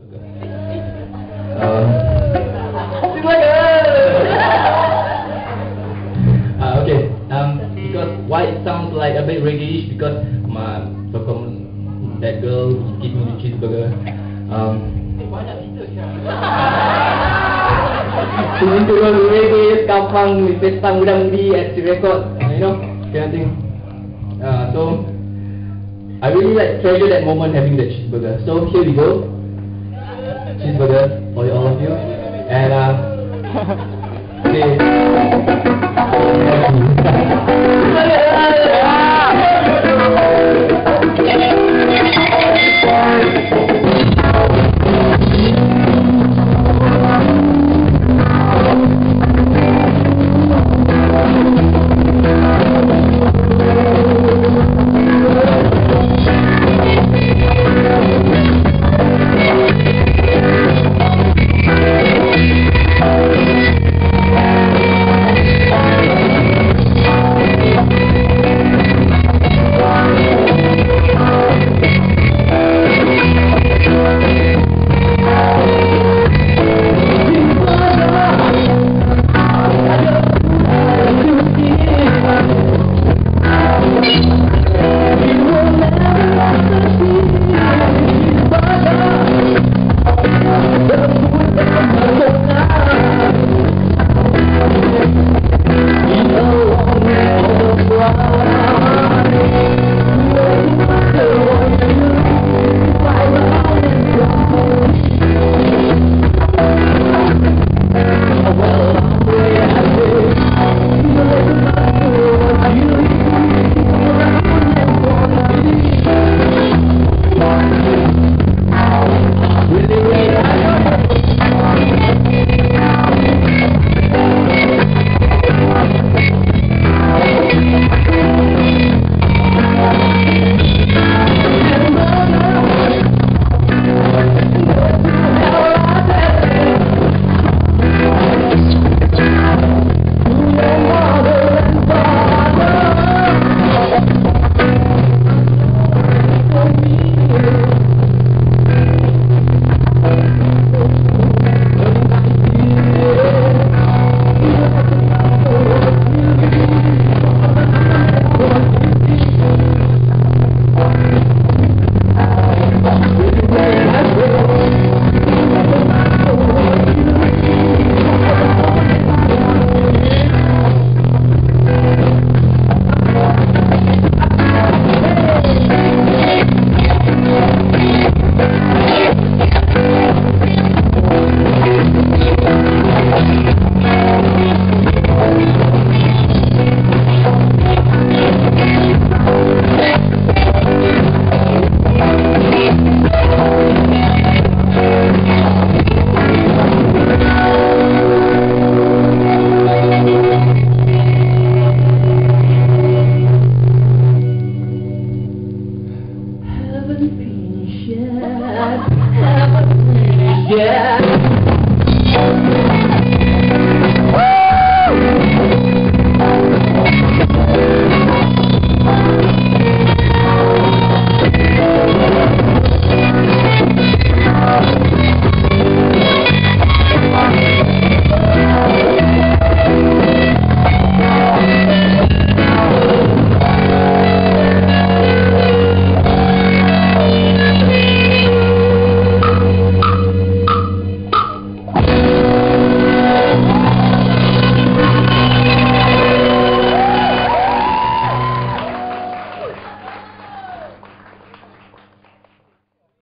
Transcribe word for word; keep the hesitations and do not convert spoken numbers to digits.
cheeseburger. Um, cheeseburger! uh, okay, um, because why it sounds like a bit reggae-ish, because my so that girl gave me the cheeseburger. Um, Itu dulu reggae, kampang, pesta muda-mudi at the record, you know, kind of thing. Uh, so, I really like treasure that moment having the cheeseburger. So here we go, cheeseburger for all of you, and uh, okay.